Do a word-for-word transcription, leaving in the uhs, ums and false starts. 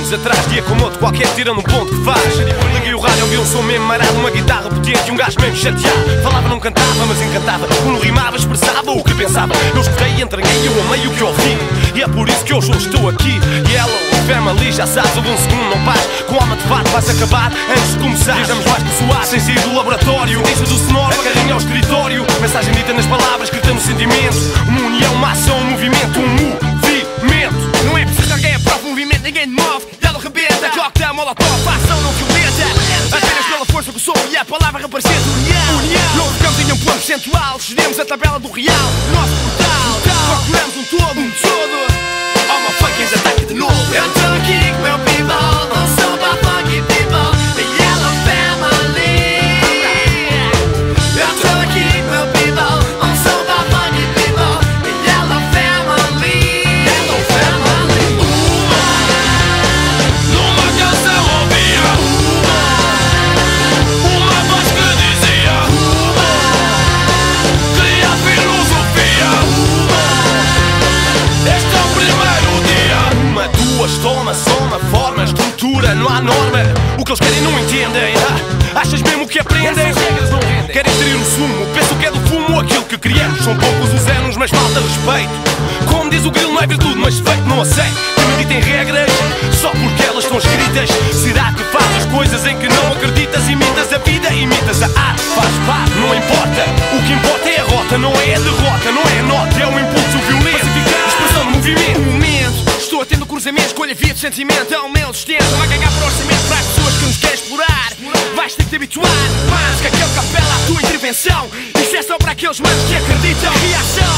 anos atrás, dia como outro qualquer, tirando um ponto que faz. Liguei o rádio, ouvi um som mesmo marado, uma guitarra potente e um gajo menos chateado. Falava, não cantava, mas encantava. Quando rimava, expressava o que pensava. Eu escutei, entreguei, eu amei o que ouvi. E é por isso que hoje eu estou aqui. Yellow Family, já sabes, houve um segundo, não paz. Com alma de fato vais acabar antes de começar. Estamos mais que suar, sem sair do laboratório. Deixas do sonoro, a carrinha ao escritório. Mensagem dita nas palavras, escrita nos sentimentos. Uma união, uma ação, um movimento, um movimento. Não é preciso alguém aprova o movimento, ninguém move. Ela rebenta, cocktail, molotov, a ação não violenta. Apenas pela força do som e a palavra representa união. União. Não ficamos em um ponto percentual, cedemos a tabela do real. Nosso portal, procuramos um todo, um todo. All my funkins ataque de novo. Eu tô aqui com meu people, não sou pra funky people, the Yellow Family. Eu tô aqui com meu people, não sou pra funky people, the Yellow Family. Yellow Family. Numa canção ouvia uma voz que dizia: cria filosofia. Este é o primeiro dia. Uma, duas, toma, soma, forma, estrutura, não há norma. O que eles querem não entendem. Ah, achas mesmo que aprendem? Querem extrair o sumo, penso que é do fumo aquilo que criamos. São poucos os anos, mas falta respeito. Como diz o grilo, não é virtude, mas feito não aceito. Que não ditem regras, só porque elas estão escritas. Será que fazes coisas em que não acreditas? Imitas a vida, imitas a arte. Faz parte, não importa. O que importa é a rota, não é a derrota, não é a nota, é o impulso violento. Expressão de movimento. Um momento, estou atendo o cruzamento, escolha via de sentimento. É o meu destino, vai cagar para o orçamento para as pessoas que nos querem explorar. Vais ter que te habituar, mas que aquele capela a tua intervenção. Isso é só para aqueles manos que acreditam. Reação.